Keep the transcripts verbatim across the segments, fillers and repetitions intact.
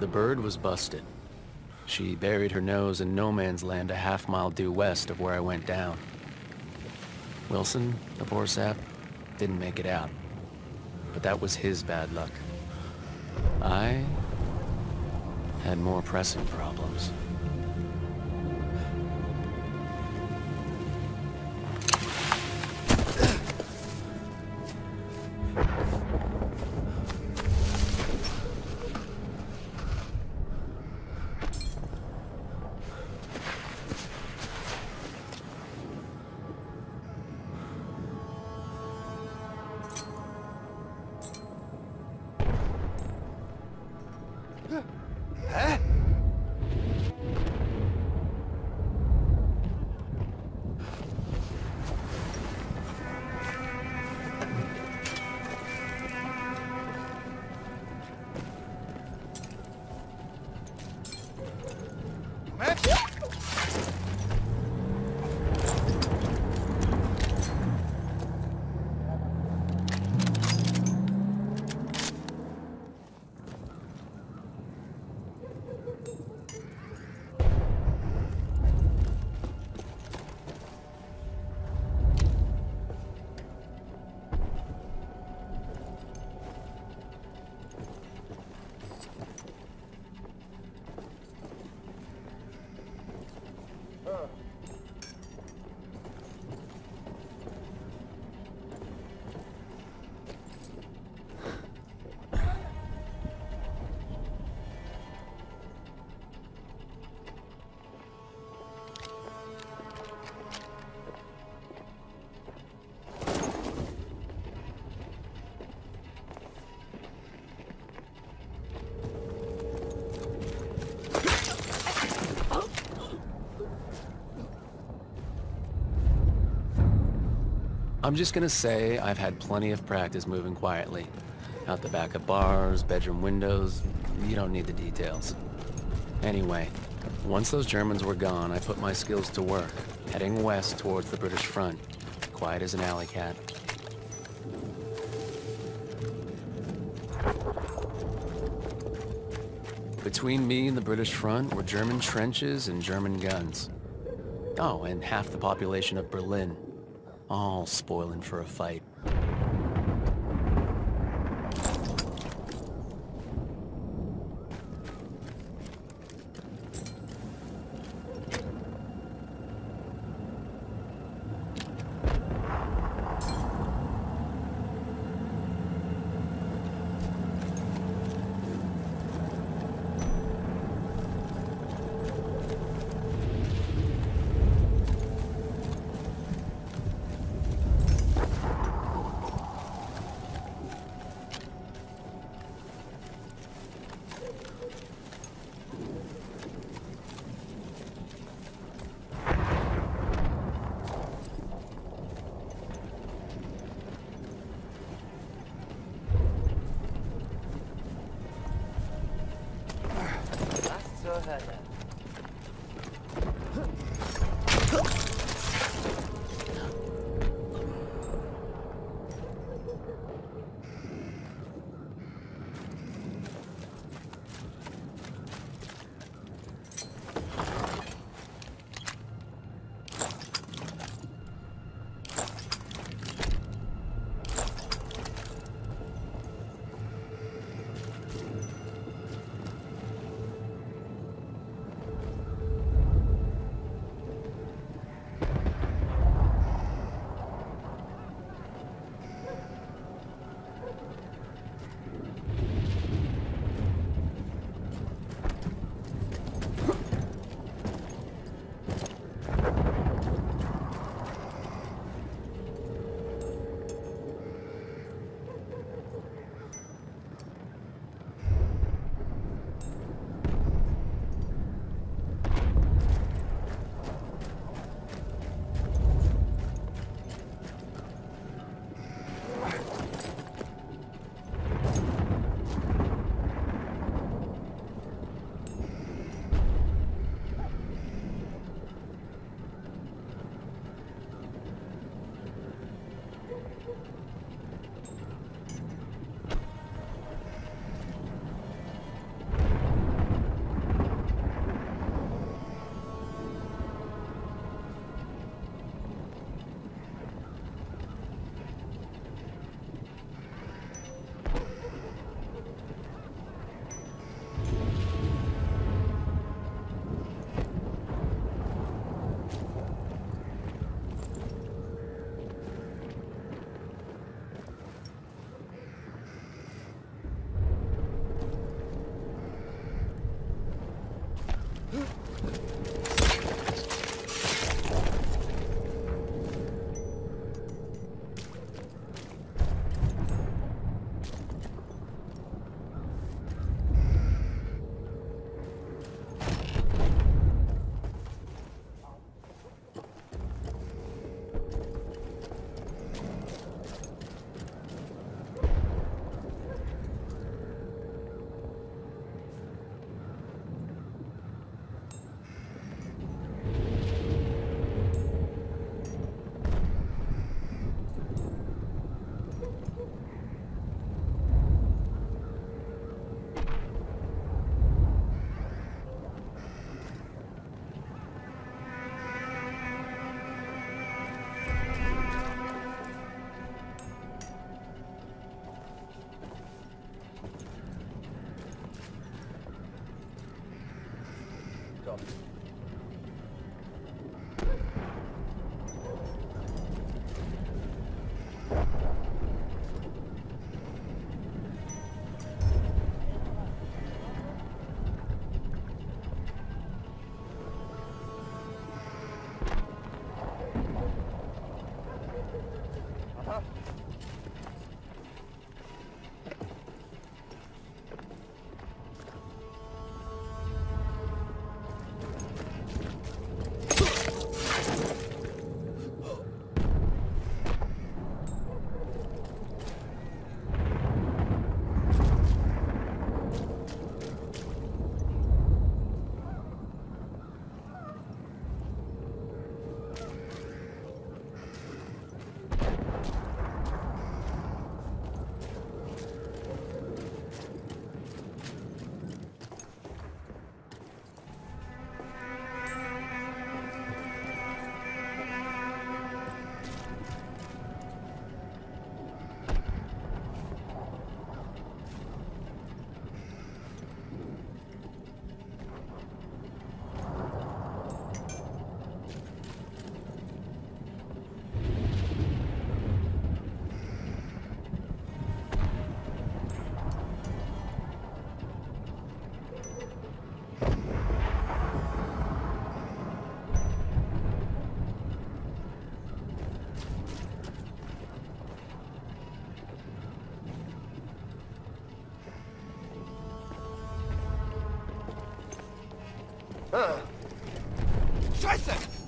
The bird was busted. She buried her nose in no man's land a half mile due west of where I went down. Wilson, the poor sap, didn't make it out. But that was his bad luck. I had more pressing problems. I'm just gonna say I've had plenty of practice moving quietly. Out the back of bars, bedroom windows, you don't need the details. Anyway, once those Germans were gone, I put my skills to work, heading west towards the British front, quiet as an alley cat. Between me and the British front were German trenches and German guns. Oh, and half the population of Berlin. All spoiling for a fight. Scheiße!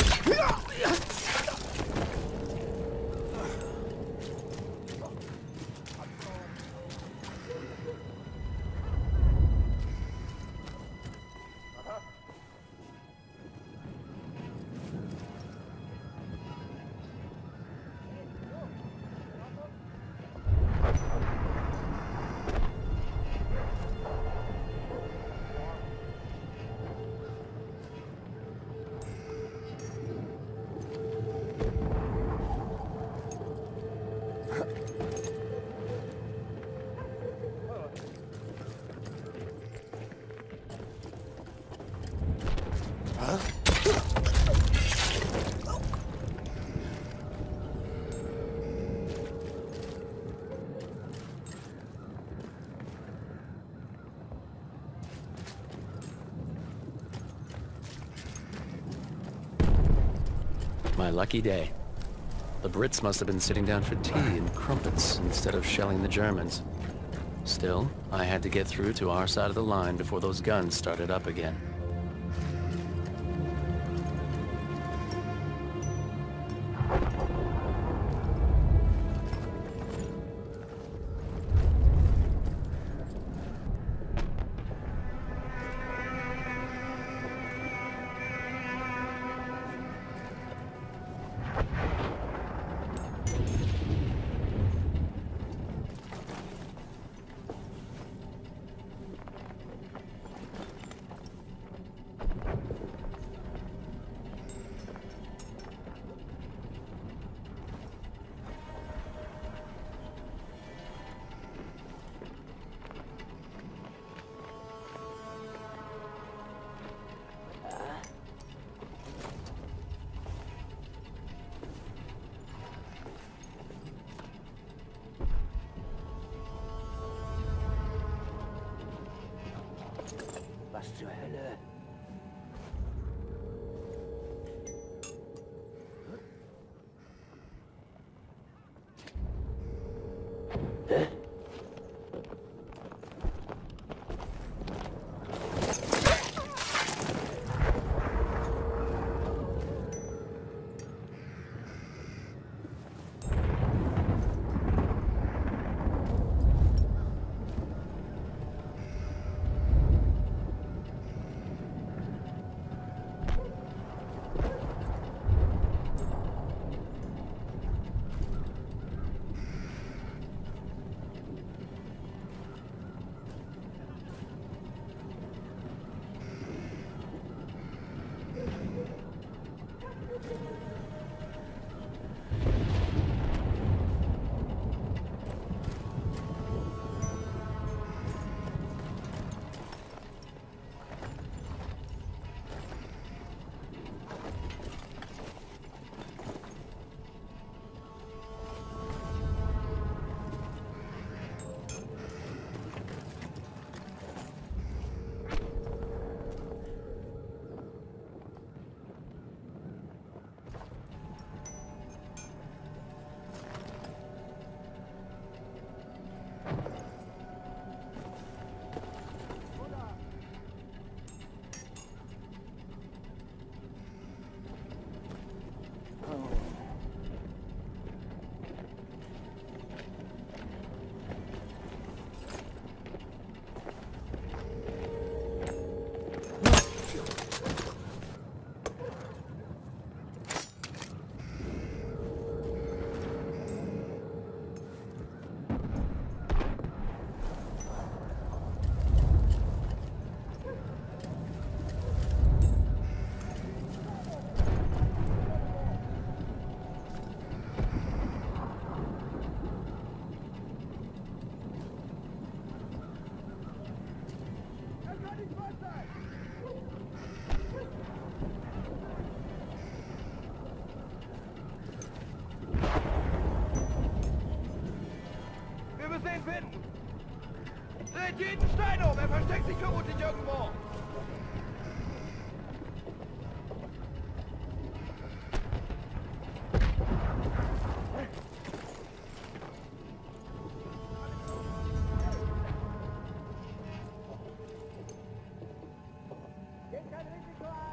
My lucky day. The Brits must have been sitting down for tea and crumpets instead of shelling the Germans. Still, I had to get through to our side of the line before those guns started up again. Was zur Hölle? Hä? Dreht jeden Stein um! Er versteckt sich vermutlich irgendwo! Geht kein Risiko ein!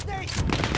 dich!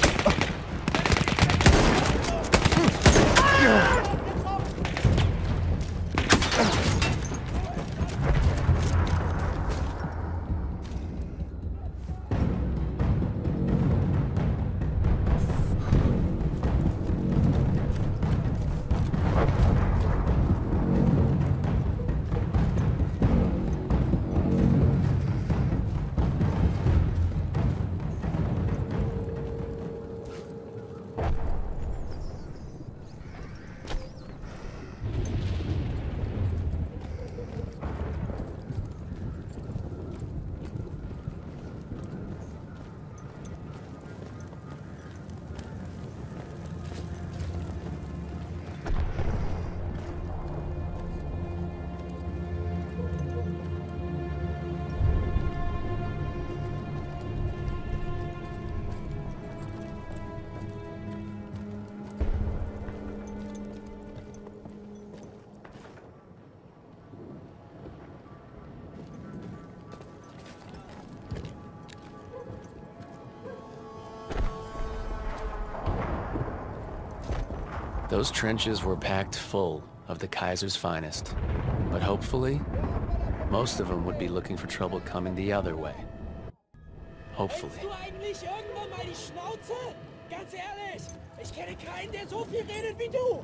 Those trenches were packed full of the Kaiser's finest. But hopefully, most of them would be looking for trouble coming the other way. Hopefully. Hältst du eigentlich irgendwann mal die Schnauze? Ganz ehrlich, ich kenne keinen, der so viel redet wie du.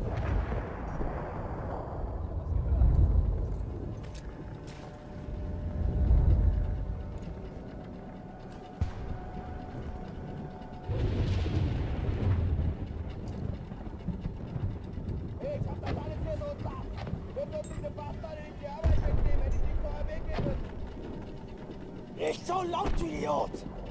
Nicht so laut, du Idiot!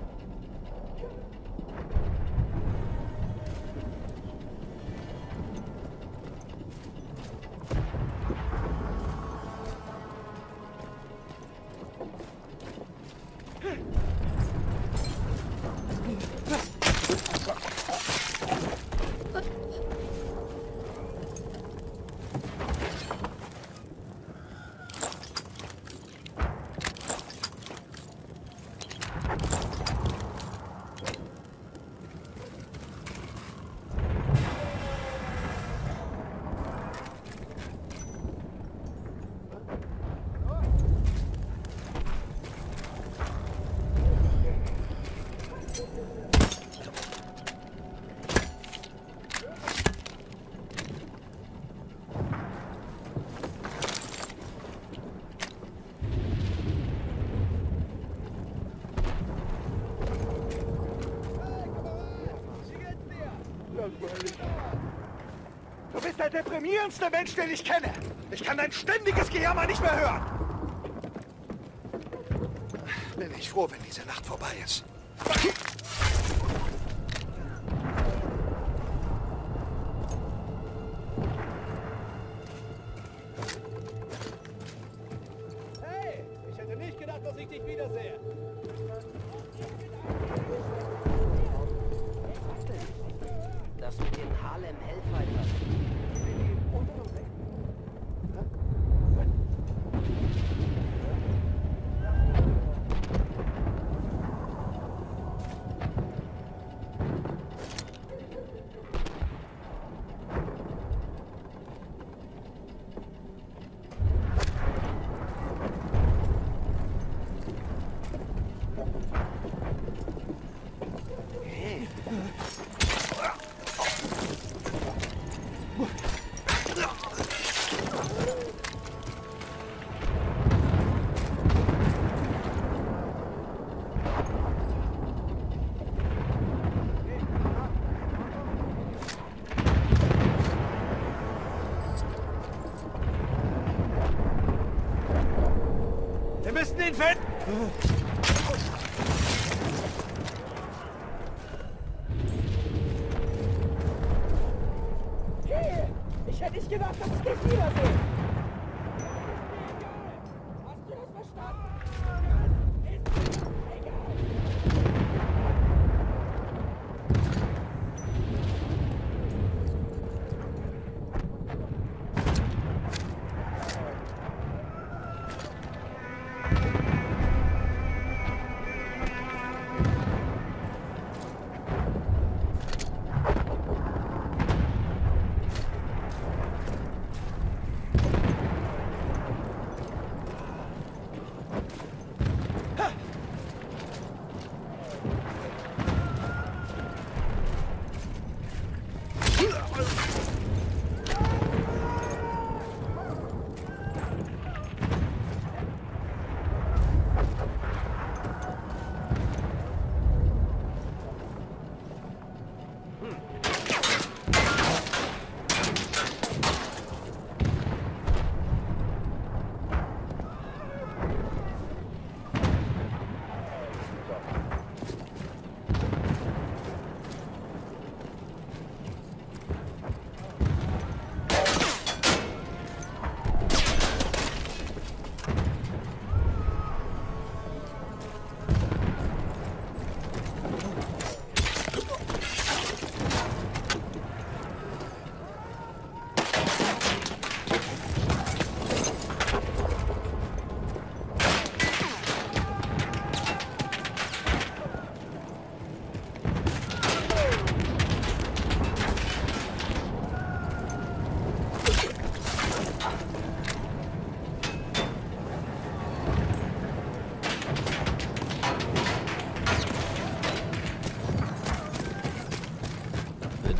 Du bist der deprimierendste Mensch, den ich kenne. Ich kann dein ständiges Gejammer nicht mehr hören. Bin ich froh, wenn diese Nacht vorbei ist. Hey, ich hätte nicht gedacht, dass ich dich wiedersehe. Das mit den Harlem Hellfighters. Wir müssen ihn finden! Hey, ich hätte nicht gedacht, dass ich dich wiedersehe. Hast du das verstanden? Ist mir egal.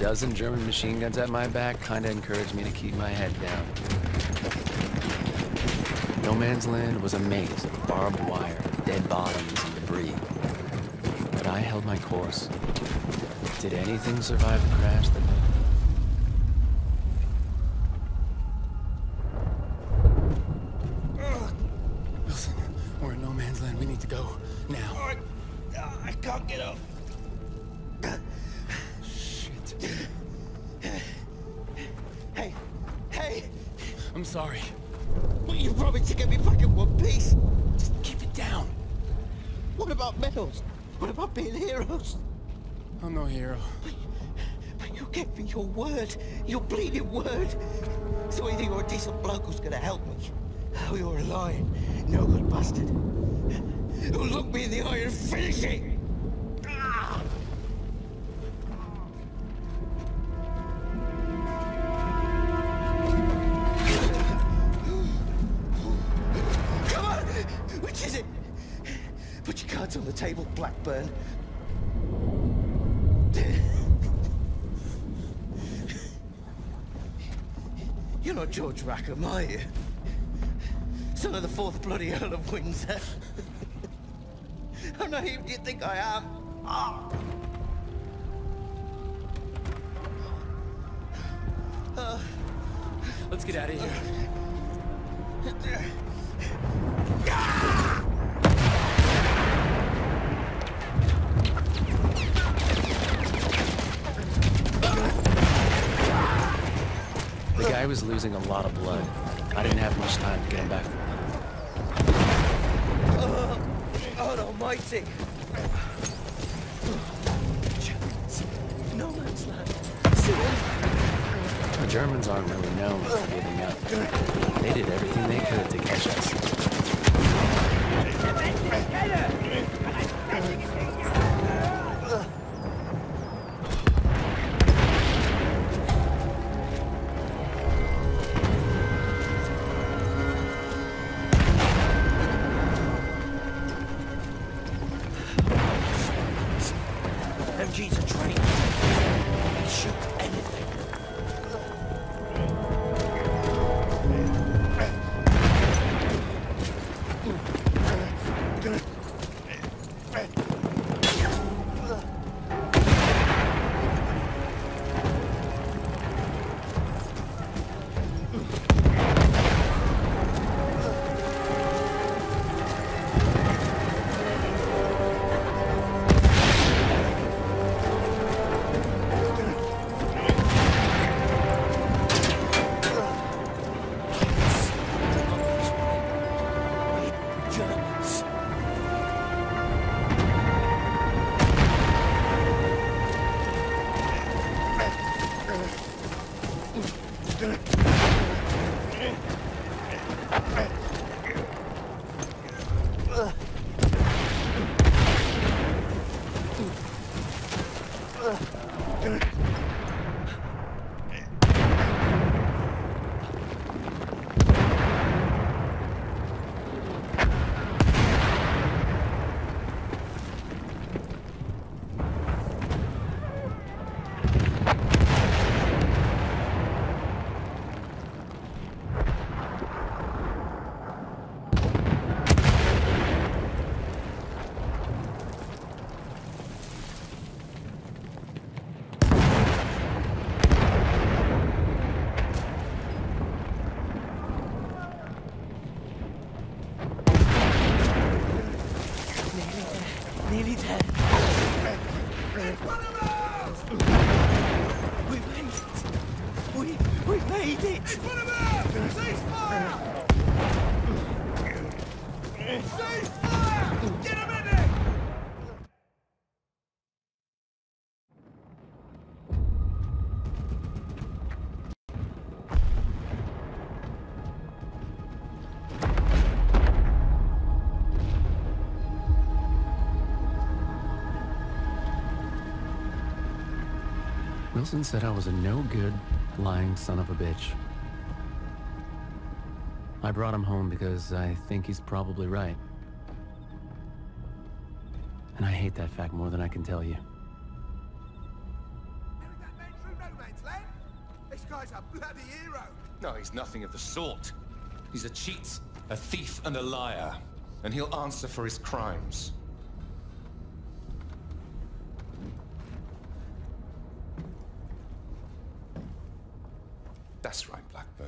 dozen German machine guns at my back kinda encouraged me to keep my head down. No Man's Land was a maze of barbed wire, dead bodies, and debris. But I held my course. Did anything survive the crash that... Wilson, we're in No Man's Land. We need to go now. All right. Uh, I can't get up. Shit. Hey, hey! I'm sorry. Well, you promised to get me back in one piece. Just keep it down. What about medals? What about being heroes? I'm no hero. But you gave me your word, your bleeding word. So either you're a decent bloke who's gonna help me, or you're a lying, no good bastard who'll look me in the eye and finish it. Ah! Come on! Which is it? Put your cards on the table, Blackburn. You're not George Rackham, are you? Son of the fourth bloody Earl of Windsor. How naive do you think I am? Ah. Uh, Let's get out of here. The guy was losing a lot of blood. I didn't have much time to get him back. Oh, God almighty. No Man's Land. The Germans aren't really known for giving up. They did everything they could to catch us. M Gs are trained. They shoot anything. Nearly dead. We made it. We we made it. Ceasefire! Ceasefire! Get him in there! Wilson said I was a no-good, lying son of a bitch. I brought him home because I think he's probably right. And I hate that fact more than I can tell you. a bloody hero. No, he's nothing of the sort. He's a cheat, a thief, and a liar. And he'll answer for his crimes. That's right, Blackburn.